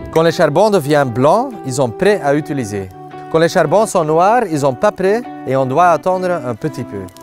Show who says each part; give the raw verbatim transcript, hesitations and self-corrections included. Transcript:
Speaker 1: Quand les charbons deviennent blancs, ils sont prêts à utiliser. Quand les charbons sont noirs, ils sont pas prêts et on doit attendre un petit peu.